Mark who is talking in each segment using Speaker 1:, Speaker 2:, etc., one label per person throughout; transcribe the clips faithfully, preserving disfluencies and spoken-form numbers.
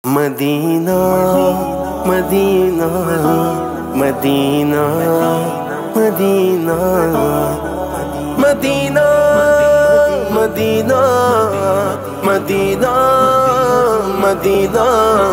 Speaker 1: مدینہ مدینہ مدینہ مدینہ مدینہ مدینہ مدینہ مدینہ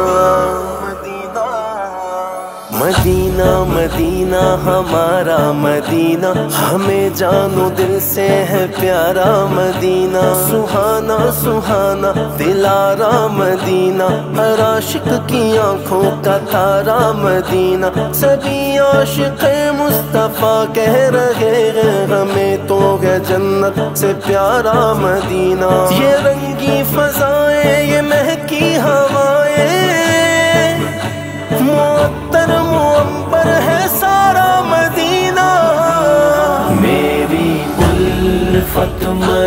Speaker 1: مدینہ مدینہ ہمارا مدینہ ہمیں جانو دل سے ہے پیارا مدینہ سہانا سہانا دلارا مدینہ ہر عاشق کی آنکھوں کا تارا مدینہ سبھی عاشق مصطفیٰ کہہ رہے ہیں ہمیں تو ہے جنت سے پیارا مدینہ یہ رنگی فضائیں یہ مہکی ہوائیں معطر معمر ہے سارا مدینہ
Speaker 2: میری الفت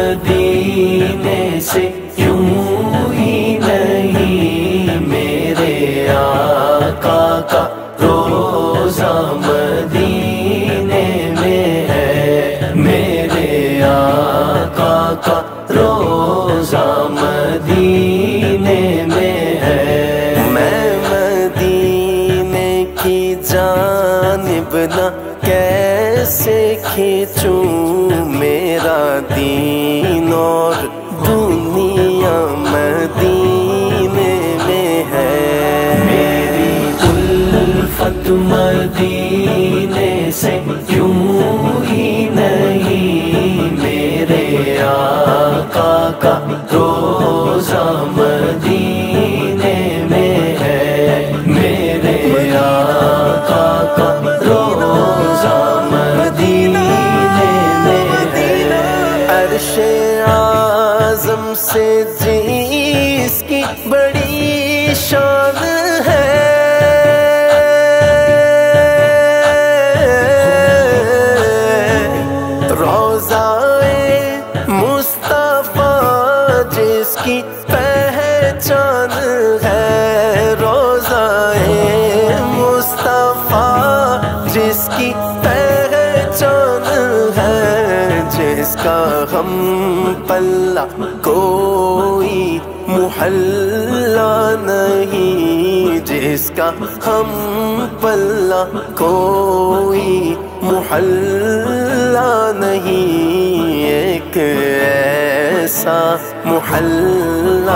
Speaker 2: مدینے سے یوں ہی نہیں میرے آقا کا روزہ مدینے میں ہے میرے آقا کا روزہ مدینے میں ہے
Speaker 1: میں جانب نہ کیسے کھینچوں میرا دین اور دنیا مدینے میں ہے
Speaker 2: میری الفت مدینے سے یوں ہی نہیں میرے آقا کا روزہ مدینے میں ہے میرے آقا کا روزہ مدینے میں ہے
Speaker 1: عرش اعظم سے جس کی بڑی شان ہے روضہ مصطفیٰ جس کی پہچان ہے روضہ مصطفیٰ جس کی پہچان ہے جس کا ہم پلہ کوئی محلہ نہیں جس کا ہم پلہ کوئی محلہ نہیں ایک ایسا محلہ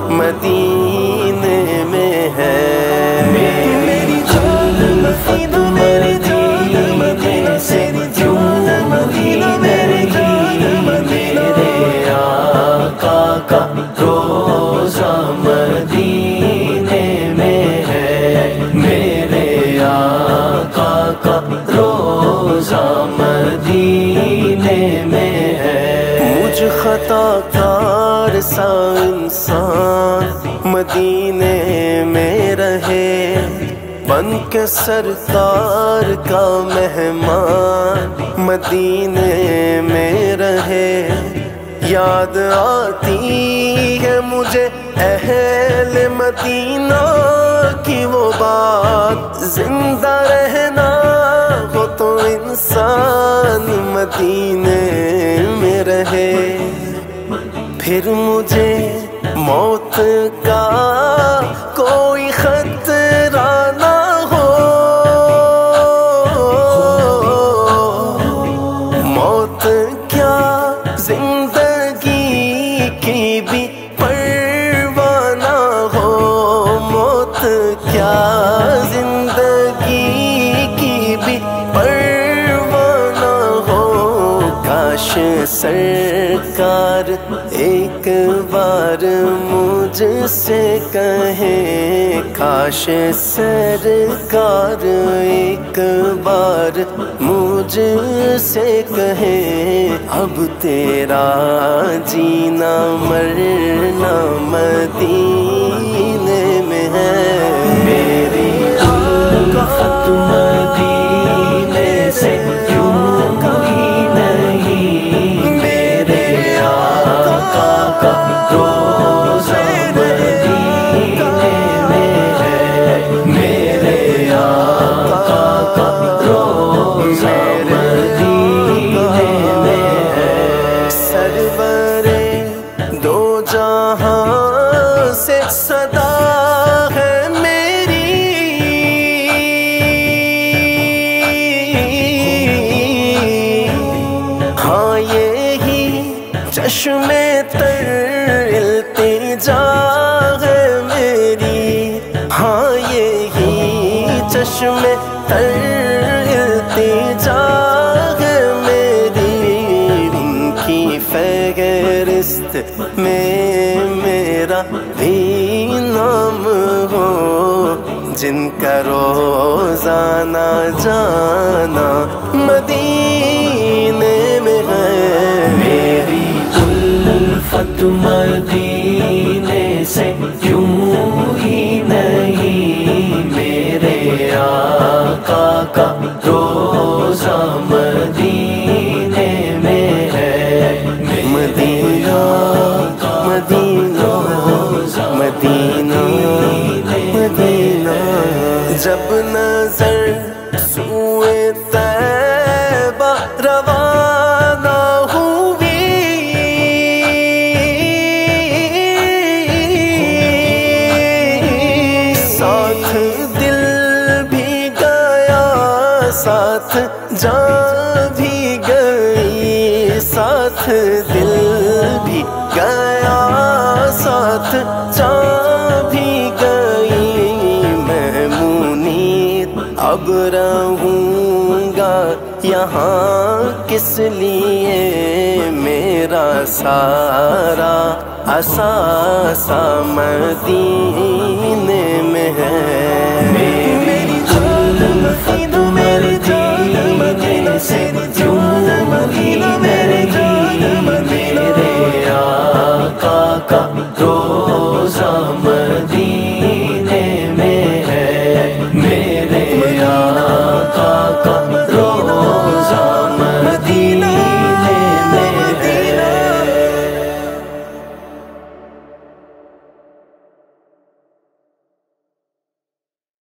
Speaker 1: مدینے میں ہے
Speaker 2: میری الفت مدینے سے یوں ہی نہیں میرے آقا کا روزہ مدینے میں ہے میرے آقا کا روزہ مدینے میں ہے
Speaker 1: مجھ خطا کار سا انسان مدینے میں رہے بن کے سرکار کا مہمان مدینے میں رہے یاد آتی ہے مجھے اہل مدینہ کی وہ بات زندہ رہنا ہو تو انسان مدینے میں رہے پھر مجھے موت کا کوئی خطرہ نہ ہو موت کیا زندگی کی بھی پرواہ نہ ہو موت کیا زندگی کی بھی پرواہ نہ ہو کاش سرکار ایک بار مجھ سے کہیں کاش سرکار ایک بار مجھ سے کہیں اب تیرا جینا مرنا مدینے میں ہے
Speaker 2: میری الفت مدینے سے یوں ہی نہیں میرے آقا کا روزہ مدینے میں ہے میرے آقا کا روزہ مدینے میں ہے
Speaker 1: سرور دو جہاں سے صدا ہے چشمے تر التجا ہے میری، ہاں یہی چشمے تر التجا ہے میری، ان کی فہرست میں میرا بھی نام ہو، جن کا روزانہ جانا مدینے میں ہے۔
Speaker 2: میری الفت مدینے سے کیوں ہی نہیں، میرے آقا کا روزہ مدینے میں ہے،
Speaker 1: مدینہ مدینہ مدینہ مدینہ، جب نظر سوئے طیبہ روانہ ہوئی، ساتھ دل بھی گیا ساتھ جان بھی گئی، ساتھ دل بھی گیا ساتھ جان بھی گئی، میں منیر اب رہوں گا یہاں کس لیے، میرا سارا اثاثہ مدینے میں ہے۔
Speaker 2: میری الفت مدینے سے کیوں ہی نہیں، میرے آقا کا روزہ